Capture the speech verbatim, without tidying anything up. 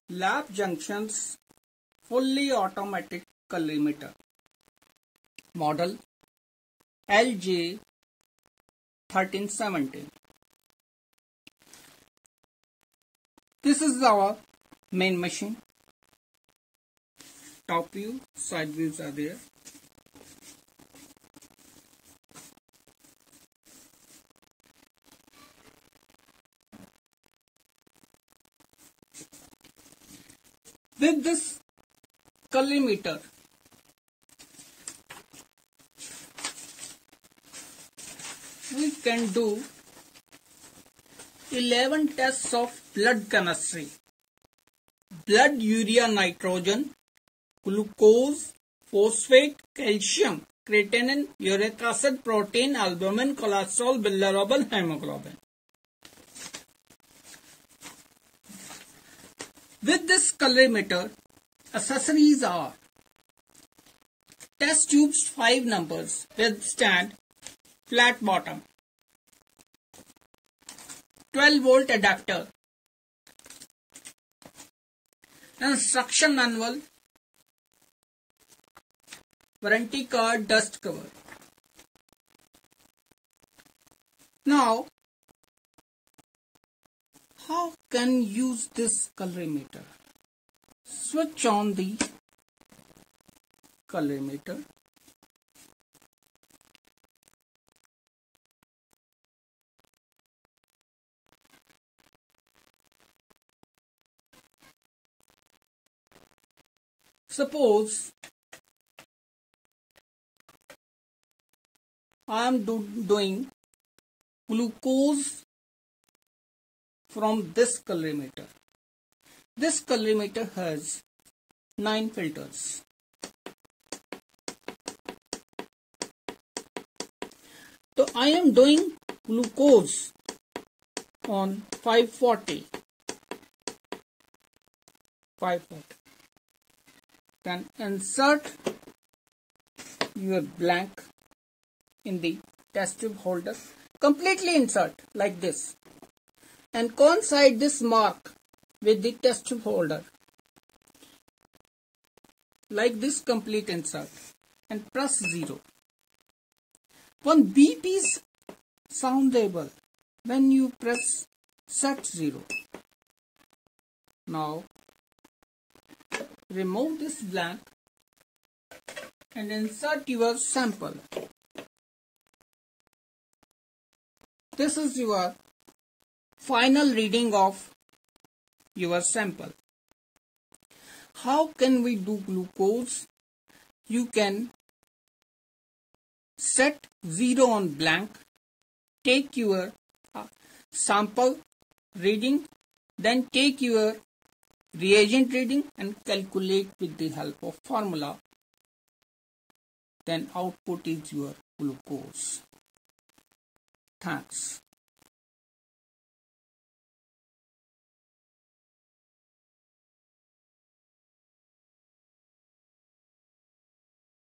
Lab Junctions Fully Automatic Colorimeter Model L J thirteen seventeen. This is our main machine. Top view, side views are there. With this colorimeter, we can do eleven tests of blood chemistry: blood urea, nitrogen, glucose, phosphate, calcium, creatinine, uric acid, protein, albumin, cholesterol, bilirubin, hemoglobin. With this colorimeter, accessories are test tubes five numbers with stand, flat bottom, twelve volt adapter, instruction manual, warranty card, dust cover. Now, how can you use this colorimeter? Switch on the colorimeter. Suppose I am do doing glucose from this colorimeter. This colorimeter has nine filters. So I am doing glucose on five forty. five forty. Then insert your blank in the test tube holder. Completely insert like this. And coincide this mark with the test tube holder. Like this, complete insert. And press zero. One beep is soundable when you press set zero. Now, remove this blank and insert your sample. This is your final reading of your sample. How can we do glucose? You can set zero on blank, take your uh, sample reading, then take your reagent reading and calculate with the help of formula. Then output is your glucose. Thanks.